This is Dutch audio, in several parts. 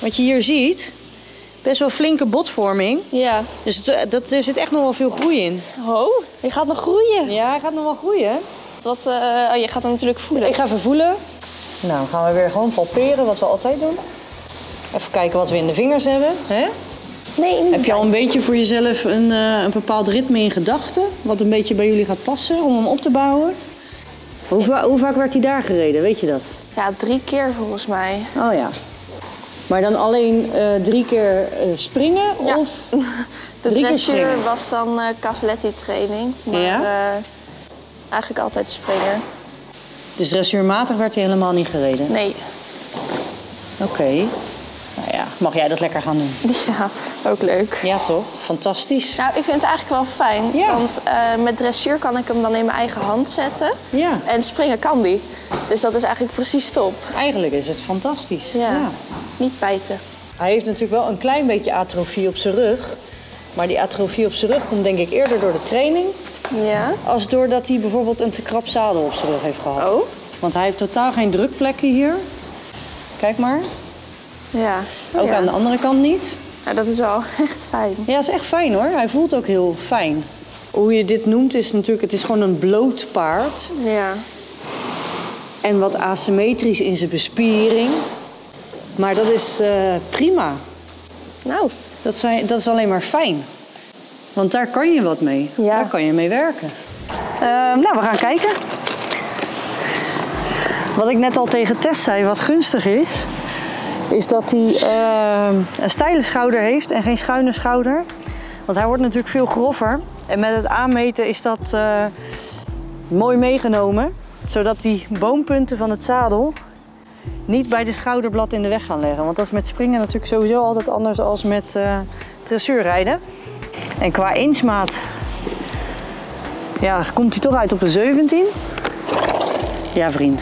wat je hier ziet, best wel flinke botvorming. Ja. Dus er zit echt nog wel veel groei in. Oh, je gaat nog groeien. Ja, hij gaat nog wel groeien. Je gaat hem natuurlijk voelen. Ik ga even voelen. Nou, dan gaan we weer gewoon palperen, wat we altijd doen. Even kijken wat we in de vingers hebben. Hè? Nee, heb je al een beetje voor jezelf een bepaald ritme in gedachten? Wat een beetje bij jullie gaat passen om hem op te bouwen? Hoe vaak werd hij daar gereden, weet je dat? Ja, 3 keer volgens mij. Oh ja. Maar dan alleen 3 keer springen? Ja. Of de 3 keer dressuur springen? was dan cavaletti training. Maar eigenlijk altijd springen. Dus dressuurmatig werd hij helemaal niet gereden? Nee. Oké. Nou ja, mag jij dat lekker gaan doen? Ja, ook leuk. Ja toch? Fantastisch. Nou, ik vind het eigenlijk wel fijn. Ja. Want met dressuur kan ik hem dan in mijn eigen hand zetten. Ja. En springen kan die. Dus dat is eigenlijk precies top. Eigenlijk is het fantastisch. Ja. Niet bijten. Hij heeft natuurlijk wel een klein beetje atrofie op zijn rug. Maar die atrofie op zijn rug komt denk ik eerder door de training. Ja. Als doordat hij bijvoorbeeld een te krap zadel op zijn rug heeft gehad. Oh. Want hij heeft totaal geen drukplekken hier. Kijk maar. Ja. Ook aan de andere kant niet. Ja, dat is wel echt fijn. Ja, dat is echt fijn hoor. Hij voelt ook heel fijn. Hoe je dit noemt is natuurlijk, het is gewoon een bloot paard. Ja. En wat asymmetrisch in zijn bespiering. Maar dat is prima. Nou. Dat is alleen maar fijn. Want daar kan je wat mee. Ja. Daar kan je mee werken. Nou, we gaan kijken. Wat ik net al tegen Tess zei, wat gunstig is dat hij een steile schouder heeft en geen schuine schouder. Want hij wordt natuurlijk veel groffer. En met het aanmeten is dat mooi meegenomen. Zodat die boompunten van het zadel niet bij de schouderblad in de weg gaan leggen. Want dat is met springen natuurlijk sowieso altijd anders dan met dressuurrijden. En qua inchmaat komt hij toch uit op een 17. Ja, vriend.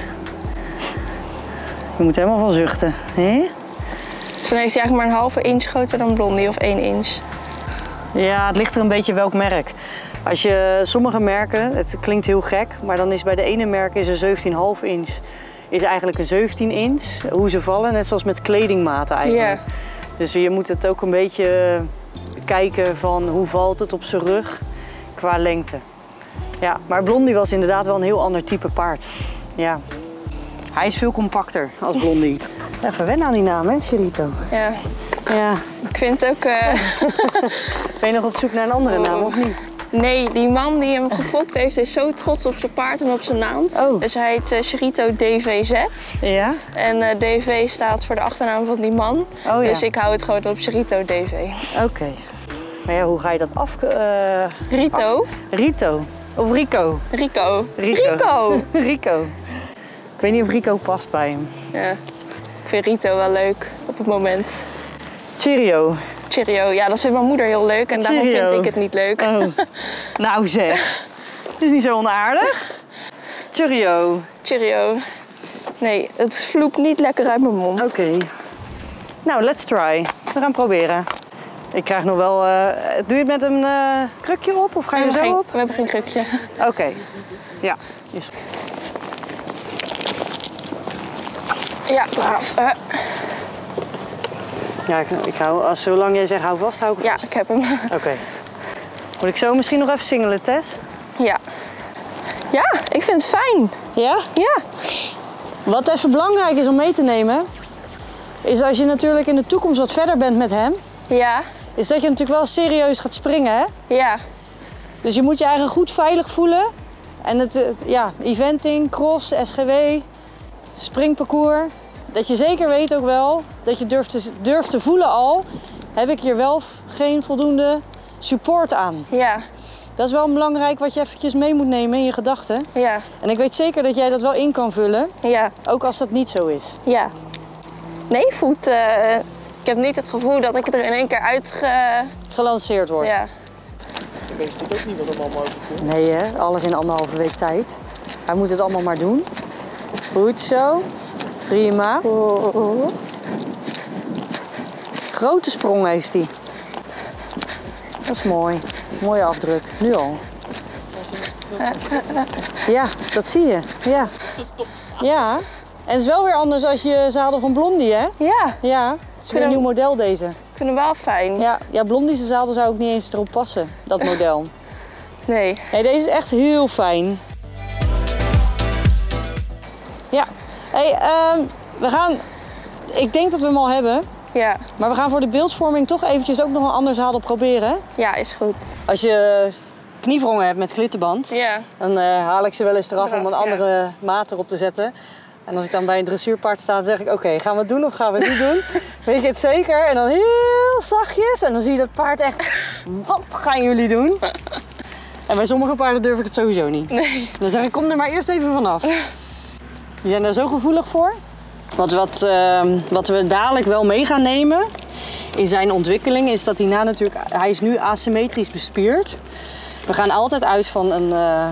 Je moet helemaal van zuchten. Hè? Dus dan heeft hij eigenlijk maar een halve inch groter dan Blondie of 1 inch. Ja, het ligt er een beetje welk merk. Als je sommige merken, het klinkt heel gek, maar dan is bij de ene merk is een 17,5 inch is eigenlijk een 17 inch. Hoe ze vallen, net zoals met kledingmaten eigenlijk. Ja. Dus je moet het ook een beetje kijken van hoe valt het op zijn rug qua lengte. Ja, maar Blondie was inderdaad wel een heel ander type paard. Ja. Hij is veel compacter als Blondie. Even wennen aan die naam, hè, Cherito? Ja. Ja. Ik vind het ook... Ben je nog op zoek naar een andere naam, of niet? Nee, die man die hem gefokt heeft is zo trots op zijn paard en op zijn naam. Oh. Dus hij heet Cherito DVZ. Ja? En DV staat voor de achternaam van die man. Oh, ja. Dus ik hou het gewoon op Cherito DV. Oké. Maar ja, hoe ga je dat af... Rito? Rito. Of Rico. Rico. Rico. Rico. Ik weet niet of Rico past bij hem. Ja, ik vind Rito wel leuk op het moment. Cheerio. Cheerio, ja, dat vindt mijn moeder heel leuk en daarom Cheerio. vind ik het niet leuk. Oh. Nou zeg, dat is niet zo onaardig. Cheerio. Cheerio. Nee, het vloept niet lekker uit mijn mond. Oké. Nou, let's try. We gaan proberen. Ik krijg nog wel... doe je het met een krukje op of ga je er zo op? We hebben geen krukje. Oké. Ja. Is... Ja, braaf. Ja, ik hou, zolang jij zegt hou vast, hou ik Ja, vast. ik heb hem. Oké. Moet ik zo misschien nog even singelen, Tess? Ja. Ja, ik vind het fijn. Ja? Ja. Wat even belangrijk is om mee te nemen, is als je natuurlijk in de toekomst wat verder bent met hem, Ja. is dat je natuurlijk wel serieus gaat springen, hè? Ja. Dus je moet je eigen goed veilig voelen. En het, eventing, cross, SGW, springparcours. Dat je zeker weet ook wel, dat je durft te voelen al, heb ik hier wel geen voldoende support aan. Ja. Dat is wel belangrijk wat je eventjes mee moet nemen in je gedachten. Ja. En ik weet zeker dat jij dat wel in kan vullen, Ja. ook als dat niet zo is. Ja. Nee, voet. Ik heb niet het gevoel dat ik er in één keer Gelanceerd wordt. Ja. Je weet het ook niet wat er allemaal overkomt. Nee hè, alles in 1,5 week tijd. Hij moet het allemaal maar doen. Goed zo. Prima. Grote sprong heeft hij. Dat is mooi. Mooie afdruk. Nu al. Ja, dat zie je. Ja. Ja. En het is wel weer anders als je zadel van Blondie, hè? Ja. Ja. is weer een nieuw model deze. Ik vind hem wel fijn. Ja, Blondie's zadel zou ook niet eens erop passen, dat model. Nee. Nee, deze is echt heel fijn. Ja, hey, we gaan... Ik denk dat we hem al hebben. Ja. Maar we gaan voor de beeldvorming toch eventjes ook nog een ander zadel proberen. Ja, is goed. Als je knievrongen hebt met glitterband, Ja. dan haal ik ze wel eens eraf om een andere maat erop te zetten. En als ik dan bij een dressuurpaard sta, dan zeg ik oké, gaan we het doen of gaan we het niet doen? Weet je het zeker? En dan heel zachtjes en dan zie je dat paard echt, wat gaan jullie doen? En bij sommige paarden durf ik het sowieso niet. Nee. Dan zeg ik, kom er maar eerst even vanaf. Die zijn daar zo gevoelig voor. Wat we dadelijk wel mee gaan nemen in zijn ontwikkeling is dat hij is nu asymmetrisch bespierd. We gaan altijd uit van een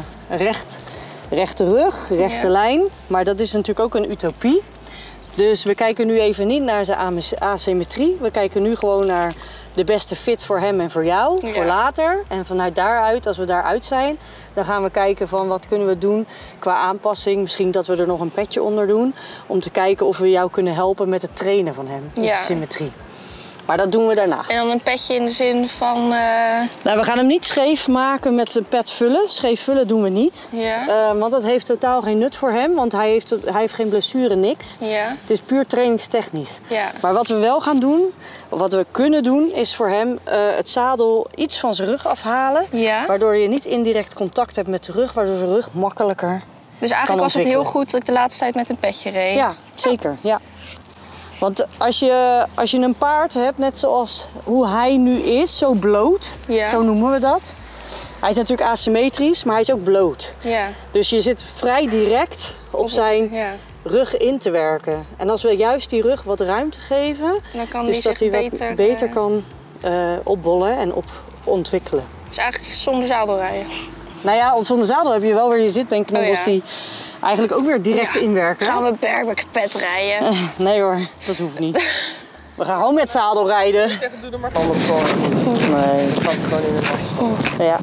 rechte rug, rechte lijn. Maar dat is natuurlijk ook een utopie. Dus we kijken nu even niet naar zijn asymmetrie. We kijken nu gewoon naar de beste fit voor hem en voor jou, voor later. En vanuit daaruit, als we daaruit zijn, dan gaan we kijken van wat kunnen we doen qua aanpassing. Misschien dat we er nog een petje onder doen. Om te kijken of we jou kunnen helpen met het trainen van hem, de symmetrie. Maar dat doen we daarna. En dan een petje in de zin van... Nou, we gaan hem niet scheef maken met een pet vullen. Scheef vullen doen we niet. Ja. Want dat heeft totaal geen nut voor hem. Want hij heeft geen blessure, niks. Ja. Het is puur trainingstechnisch. Ja. Maar wat we wel gaan doen, of wat we kunnen doen, is voor hem het zadel iets van zijn rug afhalen. Ja. Waardoor je niet indirect contact hebt met de rug. Waardoor zijn rug makkelijker Dus eigenlijk was het heel goed dat ik de laatste tijd met een petje reed. Ja, zeker. Ja. Want als je een paard hebt, net zoals hoe hij nu is, zo bloot, zo noemen we dat. Hij is natuurlijk asymmetrisch, maar hij is ook bloot. Ja. Dus je zit vrij direct op zijn rug in te werken. En als we juist die rug wat ruimte geven, dan kan dus dat hij wat beter kan opbollen en ontwikkelen. Dus eigenlijk zonder zadel rijden. Nou ja, zonder zadel heb je wel weer je zitbeenknobbels die eigenlijk ook weer direct inwerken. Gaan we bergpet rijden? Nee hoor, dat hoeft niet. We gaan gewoon met zadel rijden. Ik zeg, doe er maar anders voor. Nee. Het gaat gewoon in de vast. Ja.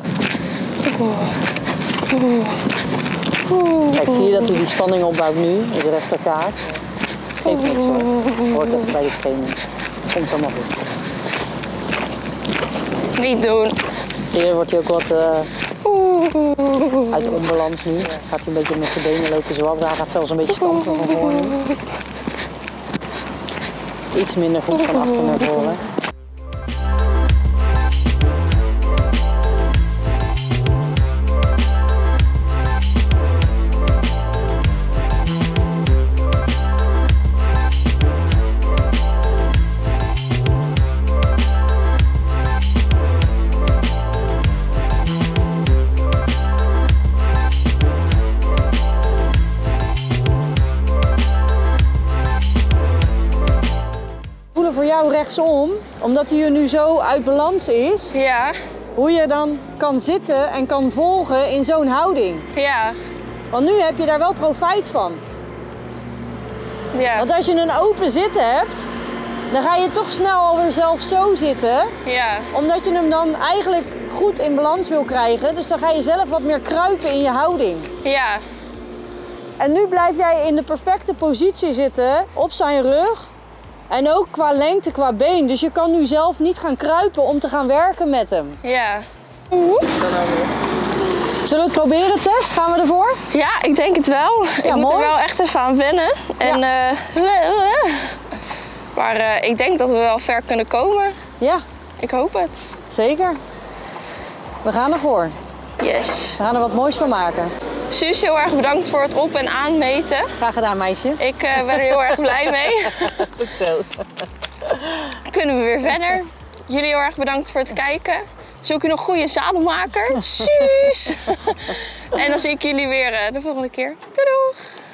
Kijk, zie je dat hij die spanning opbouwt nu in de rechterkaart? Geeft niks hoor. Hoort even bij de training. Komt helemaal goed. Niet doen. Zie je, wordt hij ook wat uit onbalans nu. Gaat hij een beetje met zijn benen lopen zwabberen. Hij gaat zelfs een beetje stampen van voren. Iets minder goed van achter naar voren. Voor jou rechtsom, omdat hij er nu zo uit balans is, hoe je dan kan zitten en kan volgen in zo'n houding. Ja. Want nu heb je daar wel profijt van. Ja. Want als je een open zitten hebt, dan ga je toch snel alweer zelf zo zitten. Ja. Omdat je hem dan eigenlijk goed in balans wil krijgen. Dus dan ga je zelf wat meer kruipen in je houding. Ja. En nu blijf jij in de perfecte positie zitten op zijn rug. En ook qua lengte, qua been. Dus je kan nu zelf niet gaan kruipen om te gaan werken met hem. Ja. Zullen we het proberen, Tess? Gaan we ervoor? Ja, ik denk het wel. Ik moet er wel echt even aan wennen. En, maar ik denk dat we wel ver kunnen komen. Ja. Ik hoop het. Zeker. We gaan ervoor. Yes. We gaan er wat moois van maken. Suus, heel erg bedankt voor het op- en aanmeten. Graag gedaan, meisje. Ik ben er heel erg blij mee. Goed zo. Kunnen we weer verder. Jullie heel erg bedankt voor het kijken. Zoek je nog goede zadelmaker? Suus! En dan zie ik jullie weer de volgende keer. Doei doeg!